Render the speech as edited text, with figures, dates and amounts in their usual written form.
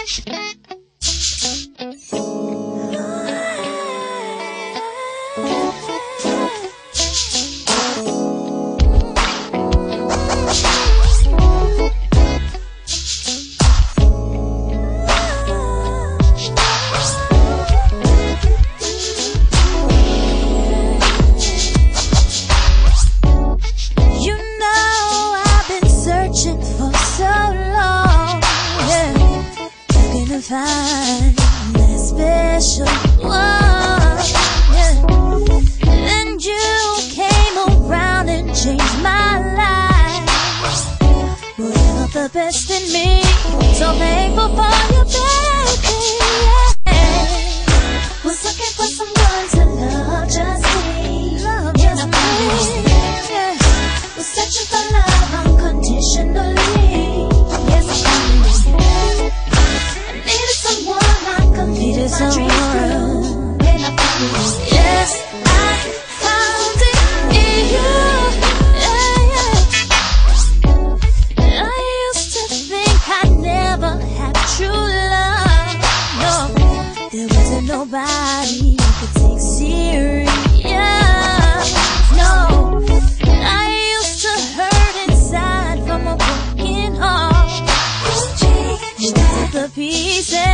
Find that special one, yeah. Then you came around and changed my life. Brought out the best in me, so thankful for you, baby, yeah. Was looking for someone to love just me, yeah. Was searching for love unconditionally. Yes, needed someone. Yes, I found it in you. Yeah. I used to think I never had true love. No, there wasn't nobody I could take serious. No, I used to hurt inside from a broken heart. Changed the pieces.